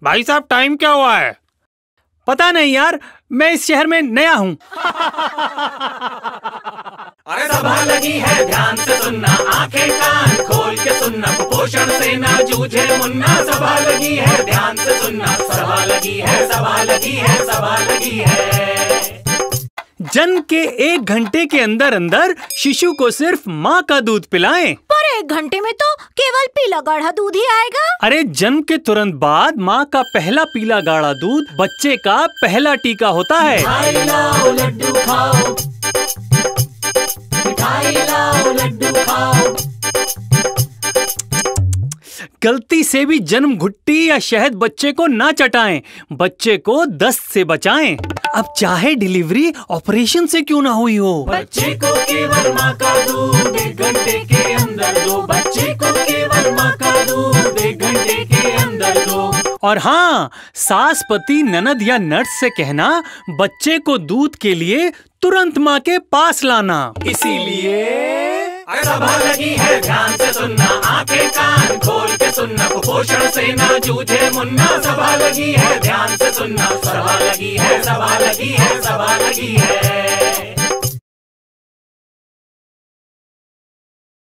भाई साहब टाइम क्या हुआ है? पता नहीं यार, मैं इस शहर में नया हूँ। अरे सभा लगी है ध्यान से सुनना, आंखें कान खोल के सुनना, कुपोषण से ना जूझे मुन्ना। सभा लगी है ध्यान से सुनना, सभा लगी है, सभा लगी है, सभा लगी है। जन्म के 1 घंटे के अंदर अंदर शिशु को सिर्फ माँ का दूध पिलाएं। पर 1 घंटे में तो केवल पीला गाढ़ा दूध ही आएगा। अरे जन्म के तुरंत बाद माँ का पहला पीला गाढ़ा दूध बच्चे का पहला टीका होता है। मिठाई लाओ लड्डू खाओ, मिठाई लाओ लड्डू खाओ। गलती से भी जन्म घुट्टी या शहद बच्चे को ना चटाएं, बच्चे को दस्त से बचाएं। अब चाहे डिलीवरी ऑपरेशन से क्यों ना हुई हो, बच्चे को केवल माँ का दूध 1 घंटे के अंदर दो। बच्चे को केवल माँ का दूध 1 घंटे के अंदर दो। और हाँ, सास, पति, ननद या नर्स से कहना बच्चे को दूध के लिए तुरंत माँ के पास लाना। इसीलिए सभा लगी है ध्यान से सुनना, आंखें कान खोल के सुनना, कुपोषण से ना जूझे मुन्ना। सभा लगी है ध्यान से सुनना, सभा लगी है, सभा लगी है, सभा लगी है।